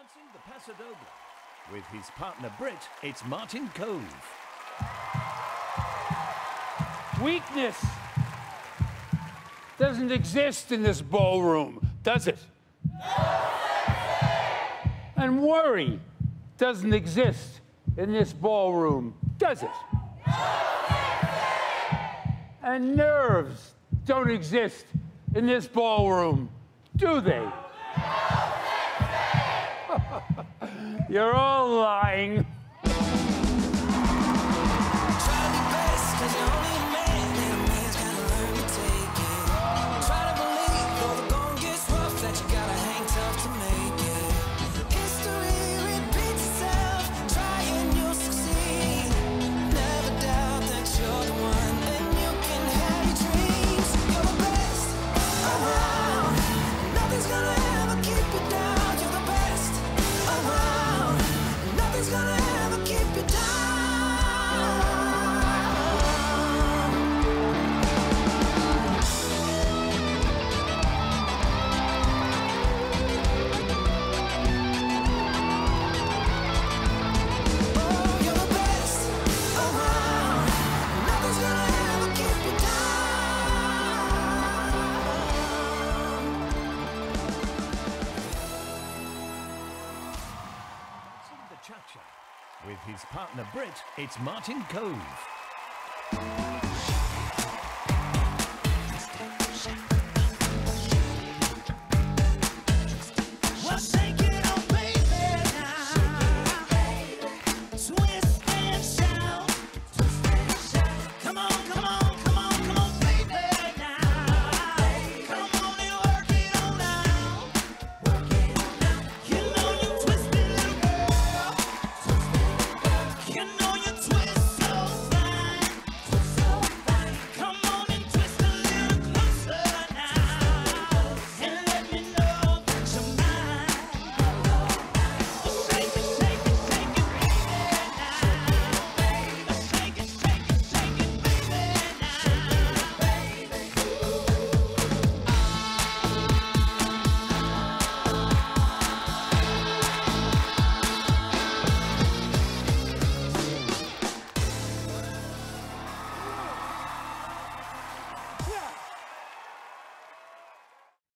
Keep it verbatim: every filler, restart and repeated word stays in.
Announcing the Paso Doble. With his partner Britt, it's Martin Kove. Weakness doesn't exist in this ballroom, does it? And worry doesn't exist in this ballroom, does it? And nerves don't exist in this ballroom, do they? You're all lying. Cha-cha. With his partner Britt, it's Martin Kove.